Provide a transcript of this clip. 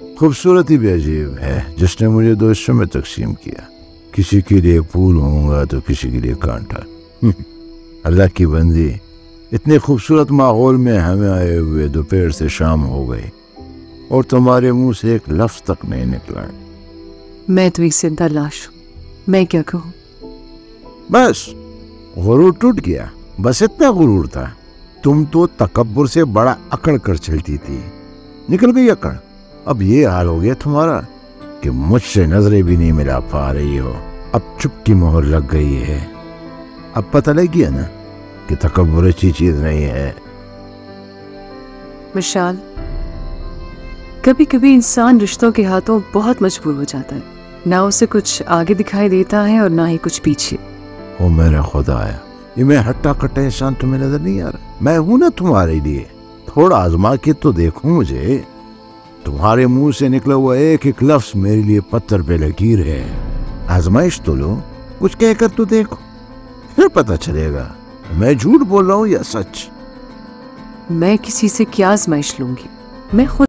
खूबसूरती भी अजीब है, जिसने मुझे दो हिस्सों में तकसीम किया। किसी के लिए फूल होऊंगा तो किसी के लिए कांटा। अल्लाह की बंदी, इतने खूबसूरत माहौल में हमें आए हुए दोपहर से शाम हो गई और तुम्हारे मुंह से एक लफ्ज तक नहीं निकला। मैं तो एक जिंदा लाश हूं, मैं क्या कहूं। बस गुरूर टूट गया, बस इतना गुरूर था। तुम तो तकब्बुर से बड़ा अकड़ कर चलती थी, निकल गई अकड़। अब ये हाल हो गया तुम्हारा कि मुझसे नजरें भी नहीं मिला पा रही हो। अब चुप की मोहर लग गई है। अब पता लग गया ना कि तकब्बुर अच्छी चीज नहीं है। विशाल, कभी कभी इंसान रिश्तों के हाथों बहुत मजबूर हो जाता है, ना उसे कुछ आगे दिखाई देता है और ना ही कुछ पीछे। ओ मेरा खुदाया, ये मैं हट्टा कट्टा इंसान तुम्हें नजर नहीं आ रहा? मैं हूं ना तुम्हारे लिए, थोड़ा आजमा के तो देखो मुझे। तुम्हारे मुंह से निकला हुआ एक एक लफ्ज मेरे लिए पत्थर पे लकीर है। आजमाइश तो लो, कुछ कहकर तो देखो, फिर पता चलेगा मैं झूठ बोल रहा हूं या सच। मैं किसी से क्या आजमाइश लूंगी, मैं खुद